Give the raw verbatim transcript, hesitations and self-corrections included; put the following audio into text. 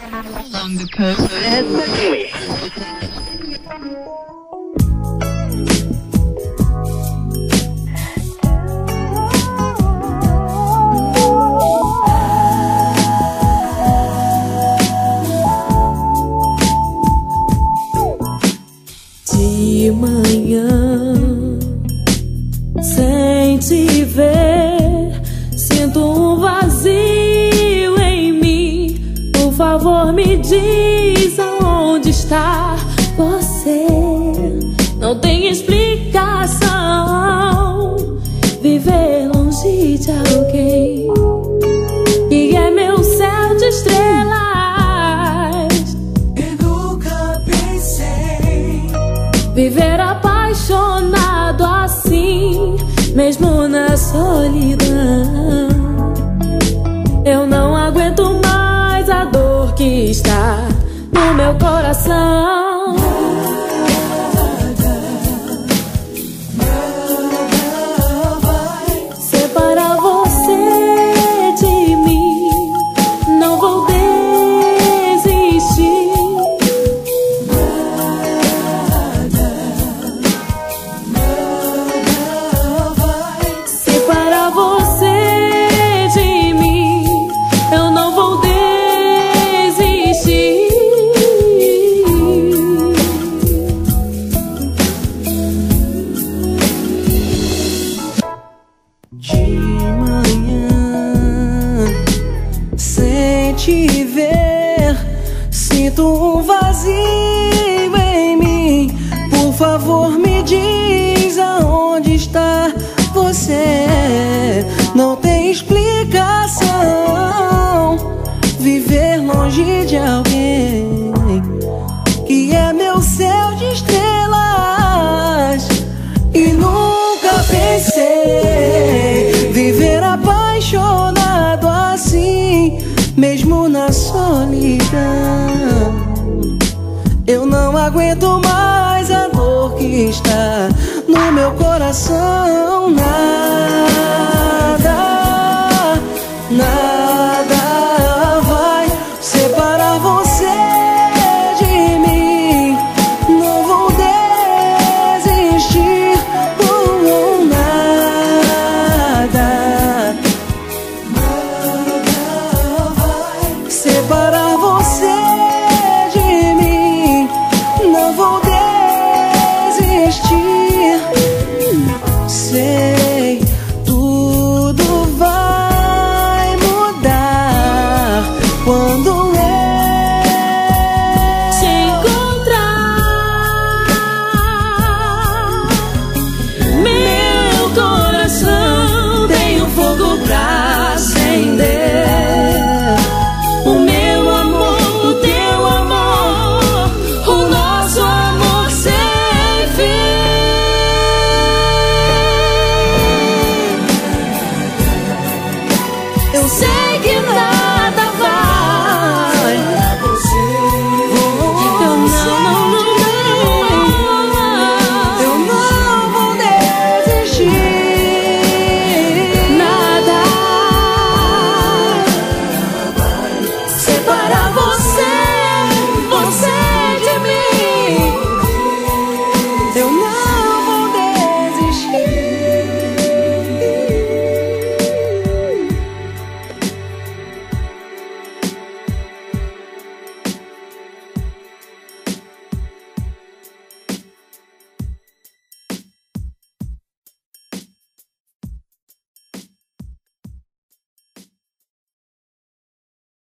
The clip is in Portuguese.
Along the coast. De manhã, sem te ver, sinto um vazio em mim. Por favor, me diz aonde está você. Não tem explicação viver longe de alguém que é meu céu de estrelas. Viver apaixonado assim, mesmo na solidão. Eu não aguento mais a dor que está no meu coração. Separar você de mim, não vou desistir. Te ver, sinto um vazio em mim. Por favor, me diz aonde está você. Não tem explicação viver longe de alguém que é meu céu de estrelas. E nunca pensei viver apaixonado assim, mesmo na solidão. Eu não aguento mais a dor que está no meu coração. Nada, nada vai separar você de mim. Não vou desistir por nada. Separar você de mim, não vou desistir. Sei, tudo vai mudar quando eu